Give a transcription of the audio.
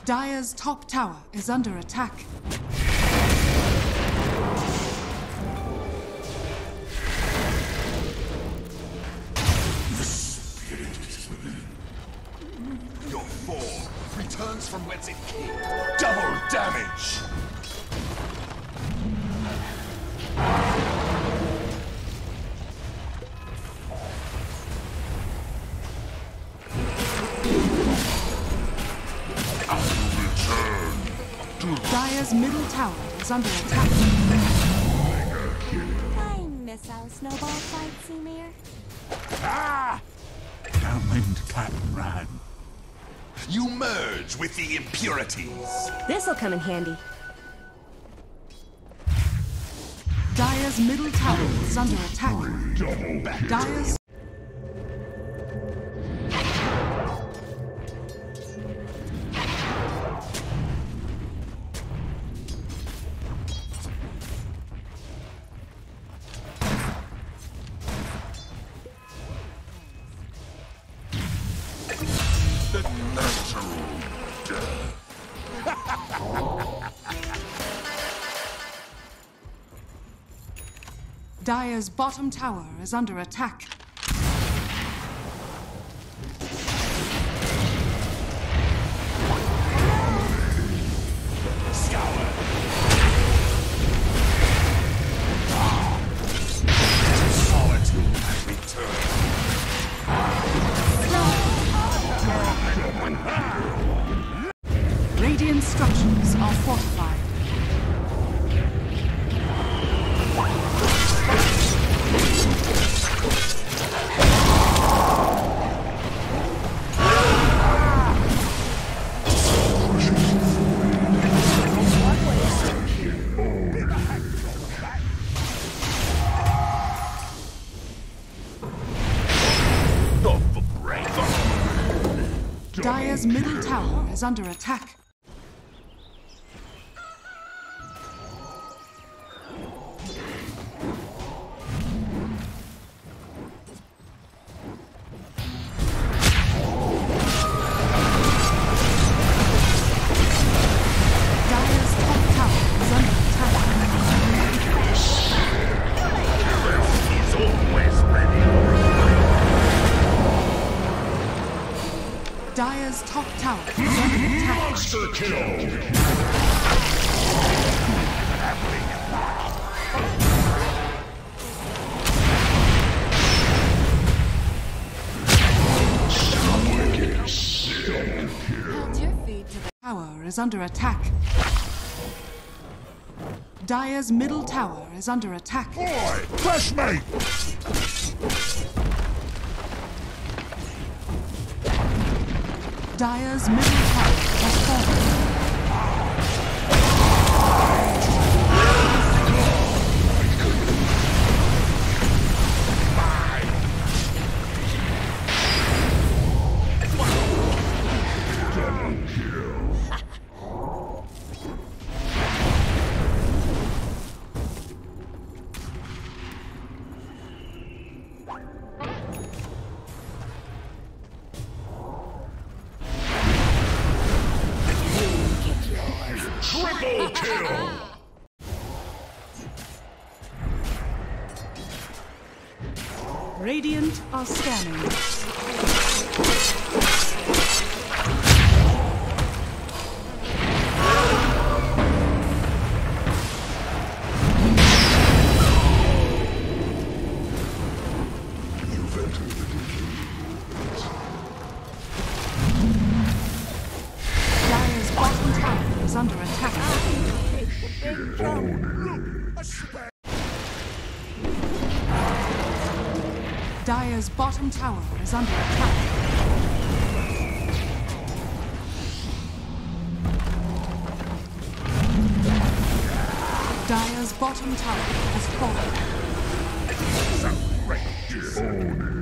Dire's top tower is under attack. The spirit is within. Your form returns from whence it came. Double damage! Dire's middle tower is under attack. I miss our snowball fight, Sumir. Ah! Damned Captain Ran. You merge with the impurities. This'll come in handy. Dire's middle tower is under attack. Dire's The natural death. Dire's bottom tower is under attack. Scour. Solitude has returned. Radiant structures are fortified. Dire's middle tower is under attack. Dire's top tower is under attack. Is always ready. Dire's top tower is under attack. Monster kill. Hold your feet to the Tower is under attack. Dire's middle tower is under attack. Boy, crush me. Dire's middle tower has fallen. Triple kill. Radiant are scanning. You've entered the Dire's bottom tower is under attack. Dire's bottom tower is under attack. Dire's bottom tower has fallen. Surrender.